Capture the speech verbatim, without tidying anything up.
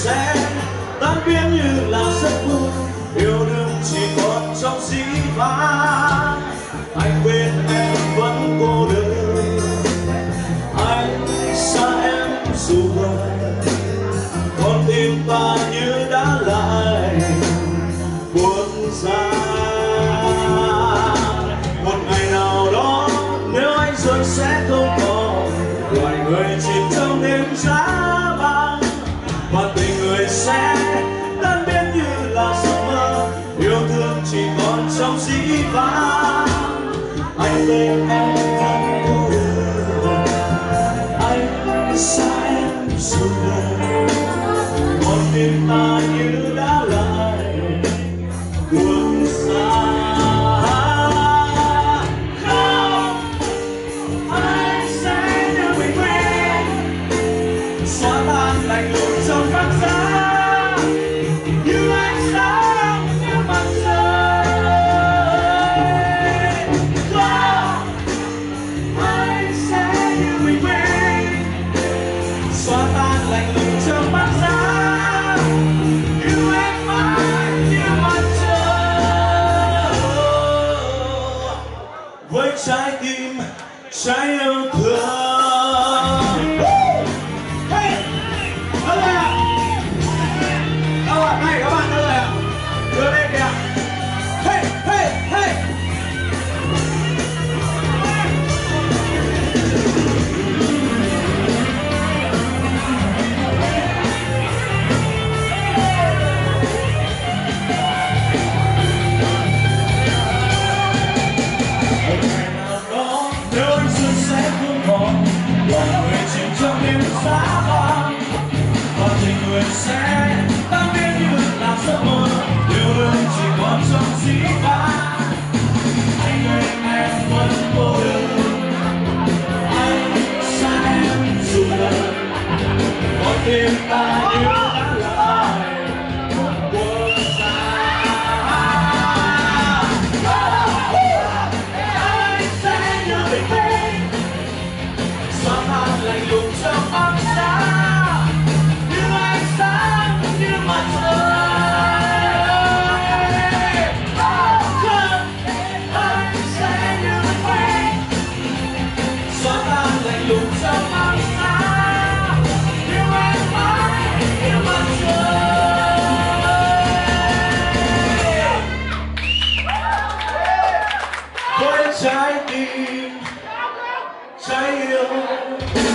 sẽ tan biến như là giấc mơ, yêu đương chỉ còn trong dĩ vãng. Anh bên em vẫn cô đơn, anh xa em dù gần, con tim ta như đã lại buồn ra. Một ngày nào đó nếu anh rồi sẽ không còn, loài người chìm trong đêm giá băng, và tình người sẽ tan biến như là giấc mơ, yêu thương chỉ còn trong dĩ vãng. Anh bên em vẫn cô đơn, anh xa em dù gần, con tim ta như đã lại buồn xa. Không, anh sẽ đưa mình về, xóa tan lạnh lùng trong vắng giá, như ánh sáng như mặt trời. Không, anh sẽ đưa mình về, xóa tan lạnh lùng trong vắng giá, như em mãi như mặt trời. Với trái tim trái yêu thương. Hey, đâu rồi ạ? Đâu ạ? Này các bạn đâu rồi ạ? Đưa lên kìa. Hey, hey, hey. Nếu anh xuân sẽ không còn, loài người chìm trong đêm giá băng, và tình người sẽ tan biến như là giấc mơ, yêu đương chỉ còn trong dĩ vãng. Anh bên em vẫn cô đơn, anh xa em dù gần, con tim ta như đã lại buồn xa. Anh sẽ như bình minh, xóa tan lạnh lùng trong băng giá, như ánh sáng như mặt trời. Không, anh sẽ như bình minh, xóa tan lạnh lùng trong băng giá, như em mãi như mặt trời. Với trái tim trái yêu